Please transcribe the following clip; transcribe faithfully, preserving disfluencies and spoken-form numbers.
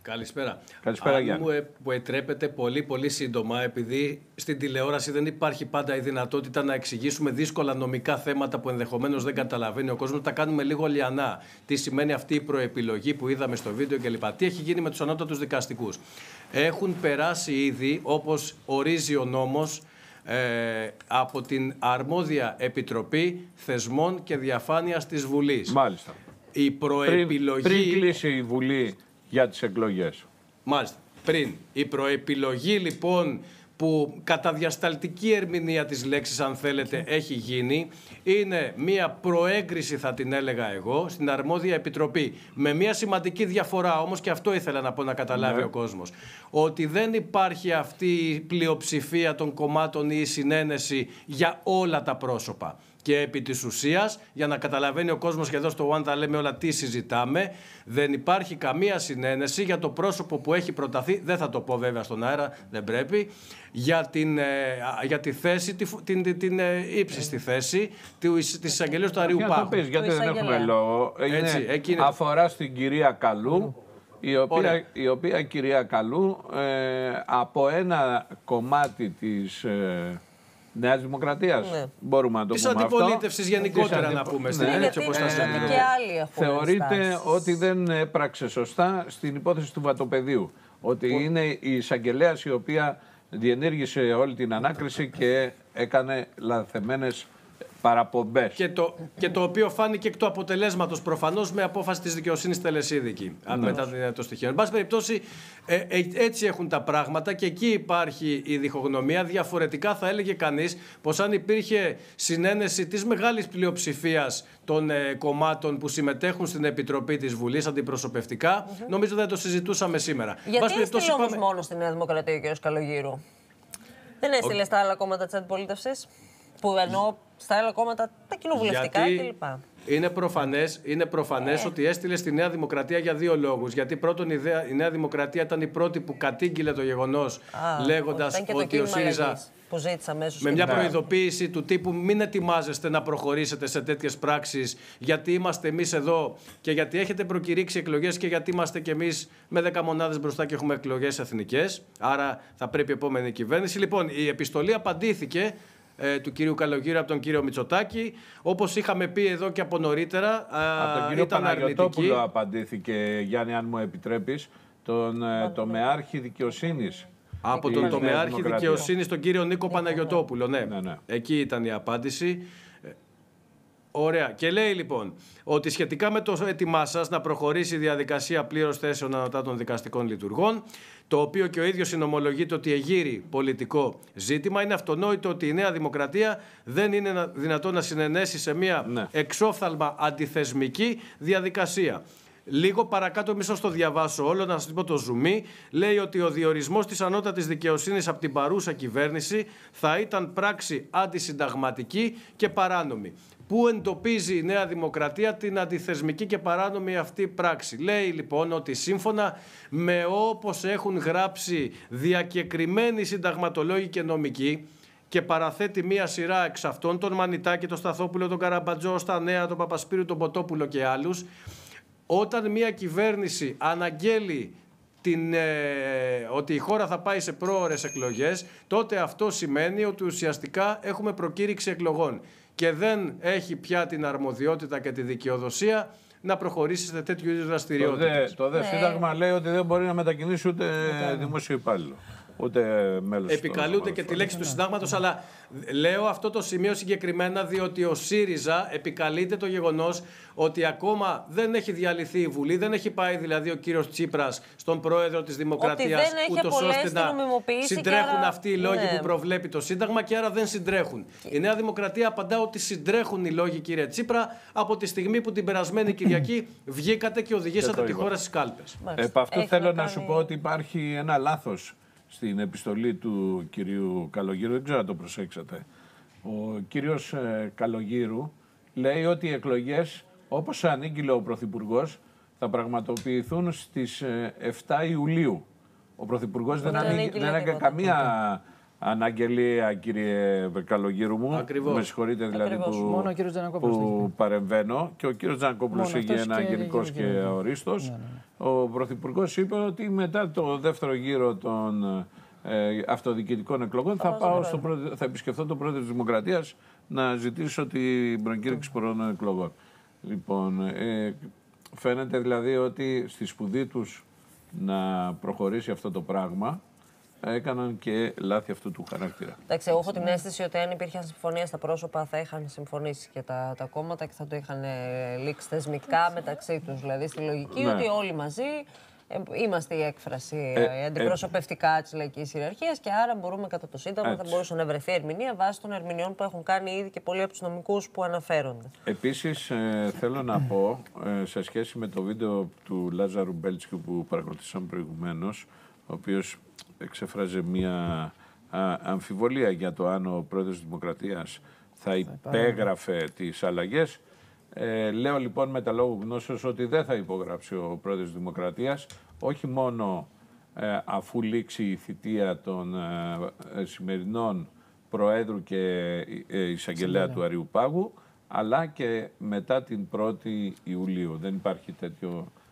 Καλησπέρα. Καλησπέρα, Αν Γιάννη. μου ε, μου επιτρέπετε πολύ πολύ σύντομα, επειδή στην τηλεόραση δεν υπάρχει πάντα η δυνατότητα να εξηγήσουμε δύσκολα νομικά θέματα που ενδεχομένως δεν καταλαβαίνει ο κόσμος, τα κάνουμε λίγο λιανά. Τι σημαίνει αυτή η προεπιλογή που είδαμε στο βίντεο κλπ. Τι έχει γίνει με τους ανώτατους δικαστικούς. Έχουν περάσει ήδη, όπως ορίζει ο νόμος, Ε, από την αρμόδια Επιτροπή Θεσμών και Διαφάνειας της Βουλής. Μάλιστα. Η προεπιλογή... Πριν, πριν κλείσει η Βουλή για τις εκλογές. Μάλιστα. Πριν. Η προεπιλογή λοιπόν που κατά διασταλτική ερμηνεία της λέξης, αν θέλετε, έχει γίνει, είναι μία προέγκριση, θα την έλεγα εγώ, στην αρμόδια επιτροπή. Με μία σημαντική διαφορά όμως, και αυτό ήθελα να πω να καταλάβει ναι. ο κόσμος, ότι δεν υπάρχει αυτή η πλειοψηφία των κομμάτων ή η συνένεση για όλα τα πρόσωπα. Και επί της ουσίας, για να καταλαβαίνει ο κόσμος, και εδώ στο One τα λέμε όλα τι συζητάμε, δεν υπάρχει καμία συνένεση για το πρόσωπο που έχει προταθεί, δεν θα το πω βέβαια στον αέρα, δεν πρέπει, για, την, για τη θέση, την, την, την ύψιστη θέση της εισαγγελίας του Αριού Πάγου. Το πεις, γιατί δεν έχουμε λόγο. Είναι, Έτσι, εκείνη... Αφορά στην κυρία Καλού, η οποία, η οποία κυρία Καλού ε, από ένα κομμάτι της... Ε, Νέας Δημοκρατίας, ναι. μπορούμε να το της πούμε αυτό. Της αντιπολίτευσης γενικότερα αντιπο... να πούμε. Στην ναι, έτσι όπως ε, τα και άλλοι έχουν θεωρείται στάσεις. ότι δεν έπραξε σωστά στην υπόθεση του βατοπεδίου. Ότι Που... είναι η εισαγγελέας η οποία διενήργησε όλη την ανάκριση και έκανε λανθεμένες παραπομπές. Και το, και το οποίο φάνηκε εκ του αποτελέσματος προφανώς με απόφαση της δικαιοσύνης τελεσίδικη. Ναι. Μετά το στοιχείο. Εν πάση περιπτώσει, ε, ε, έτσι έχουν τα πράγματα και εκεί υπάρχει η διχογνωμία. Διαφορετικά θα έλεγε κανείς πως αν υπήρχε συνένεση της μεγάλης πλειοψηφίας των ε, κομμάτων που συμμετέχουν στην Επιτροπή της Βουλής αντιπροσωπευτικά, mm-hmm. νομίζω δεν το συζητούσαμε σήμερα. Γιατί έστειλε όμως πάμε... μόνο στη Νέα Δημοκρατία ο κ. Καλογύρου? Δεν έστειλε ο... στα άλλα κόμματα της αντιπολίτευσης? Που εννοώ στα άλλα κόμματα, τα κοινοβουλευτικά κλπ. Είναι προφανές, είναι προφανές ε. ότι έστειλε στη Νέα Δημοκρατία για δύο λόγους. Γιατί πρώτον, η, Δέα, η Νέα Δημοκρατία ήταν η πρώτη που κατήγγειλε το γεγονός, λέγοντας ότι, ότι ο ΣΥΡΙΖΑ. Που με μια προειδοποίηση του τύπου μην ετοιμάζεστε να προχωρήσετε σε τέτοιες πράξεις, γιατί είμαστε εμείς εδώ και γιατί έχετε προκηρύξει εκλογές και γιατί είμαστε κι εμείς με δέκα μονάδες μπροστά και έχουμε εκλογές εθνικές. Άρα θα πρέπει η επόμενη κυβέρνηση. Λοιπόν, η επιστολή απαντήθηκε ε, του κυρίου Καλογύρου από τον κύριο Μητσοτάκη. Όπως είχαμε πει εδώ και από νωρίτερα, από τον κύριο Παναγιωτόπουλο απαντήθηκε, Γιάννη, αν μου επιτρέπεις, τον ε, τομεάρχη δικαιοσύνης. Από τον τομεάρχη δικαιοσύνης, τον κύριο Νίκο Παναγιωτόπουλο. Ναι. Ναι, ναι. Εκεί ήταν η απάντηση. Ωραία. Και λέει λοιπόν ότι σχετικά με το έτοιμά σας να προχωρήσει η διαδικασία πλήρως θέσεων ανωτάτων δικαστικών λειτουργών, το οποίο και ο ίδιος συνομολογείται ότι εγείρει πολιτικό ζήτημα, είναι αυτονόητο ότι η Νέα Δημοκρατία δεν είναι δυνατό να συνενέσει σε μια ναι. εξόφθαλμα αντιθεσμική διαδικασία. Λίγο παρακάτω, μισό στο διαβάσω όλο, να σας πω το ζουμί. Λέει ότι ο διορισμός της ανώτατης δικαιοσύνης από την παρούσα κυβέρνηση θα ήταν πράξη αντισυνταγματική και παράνομη. Πού εντοπίζει η Νέα Δημοκρατία την αντιθεσμική και παράνομη αυτή πράξη? Λέει λοιπόν ότι σύμφωνα με όπως έχουν γράψει διακεκριμένοι συνταγματολόγοι και νομικοί, και παραθέτει μία σειρά εξ αυτών, τον Μανιτάκη, τον Σταθόπουλο, τον Καραμπατζό, στα Νέα, τον Παπασπύρου, τον Ποτόπουλο και άλλους, όταν μια κυβέρνηση αναγγέλει την, ε, ότι η χώρα θα πάει σε πρόωρες εκλογές, τότε αυτό σημαίνει ότι ουσιαστικά έχουμε προκήρυξη εκλογών και δεν έχει πια την αρμοδιότητα και τη δικαιοδοσία να προχωρήσει σε τέτοιου είδους δραστηριότητες. Το δε, το δε ναι. Σύνταγμα λέει ότι δεν μπορεί να μετακινήσει ούτε ναι. δημόσιο υπάλληλο. Ούτε μέλος. Επικαλούνται και τη λέξη του συντάγματος, αλλά λέω αυτό το σημείο συγκεκριμένα διότι ο ΣΥΡΙΖΑ επικαλείται το γεγονός ότι ακόμα δεν έχει διαλυθεί η Βουλή, δεν έχει πάει δηλαδή ο κύριος Τσίπρας στον πρόεδρο της Δημοκρατίας, ούτως ώστε να συντρέχουν άρα... αυτοί οι λόγοι ναι. που προβλέπει το Σύνταγμα και άρα δεν συντρέχουν. Η Νέα Δημοκρατία απαντά ότι συντρέχουν οι λόγοι, κύριε Τσίπρα, από τη στιγμή που την περασμένη Κυριακή βγήκατε και οδηγήσατε τη χώρα στις κάλπες. Επ' αυτού θέλω να σου πω ότι υπάρχει ένα λάθος στην επιστολή του κυρίου Καλογύρου, δεν ξέρω αν το προσέξατε. Ο κύριος ε, Καλογύρου λέει ότι οι εκλογές, όπως ανήγγειλε ο Πρωθυπουργός, θα πραγματοποιηθούν στις ε, εφτά Ιουλίου. Ο Πρωθυπουργός δεν, δεν έκανε καμία α, αναγγελία, κύριε Καλογύρου μου. Ακριβώς. Με συγχωρείτε δηλαδή Ακριβώς. που, Μόνο ο κύριος Τζανακόπουλος που παρεμβαίνω. Και ο κύριος Τζανακόπουλος Μόνο είχε ένα αυτός και γενικός και- και και- αορίστος. Ναι, ναι, Ο Πρωθυπουργός είπε ότι μετά το δεύτερο γύρο των ε, αυτοδιοικητικών εκλογών θα, πάω στο πρόεδρο, θα επισκεφθώ τον πρόεδρο της Δημοκρατίας να ζητήσω την προκήρυξη πολλών εκλογών. Λοιπόν, ε, φαίνεται δηλαδή ότι στη σπουδή τους να προχωρήσει αυτό το πράγμα έκαναν και λάθη αυτού του χαρακτήρα. Εντάξει, εγώ έχω την αίσθηση ότι αν υπήρχε συμφωνία στα πρόσωπα θα είχαν συμφωνήσει και τα, τα κόμματα και θα το είχαν ε, λήξει θεσμικά μεταξύ τους. Δηλαδή στη λογική Ναι. ότι όλοι μαζί ε, είμαστε η έκφραση Ε, ε, αντιπροσωπευτικά της λαϊκής ιεραρχίας και άρα μπορούμε κατά το Σύνταγμα Έτσι. θα μπορούσε να βρεθεί ερμηνεία βάσει των ερμηνεών που έχουν κάνει ήδη και πολλοί από τους νομικούς που αναφέρονται. Επίσης, ε, θέλω να πω, ε, σε σχέση με το βίντεο του Λάζαρου Μπέλτσκι που παρακολουθήσαμε προηγουμένως, ο οποίος εξέφραζε μια α, αμφιβολία για το αν ο πρόεδρος της Δημοκρατίας θα υπέγραφε τις αλλαγές. Ε, λέω λοιπόν με τα λόγου γνώσεως ότι δεν θα υπογράψει ο πρόεδρος της Δημοκρατίας, όχι μόνο ε, αφού λήξει η θητεία των ε, ε, σημερινών Προέδρου και ε, Εισαγγελέα του Αριουπάγου, αλλά και μετά την πρώτη Ιουλίου. Δεν υπάρχει τέτοιο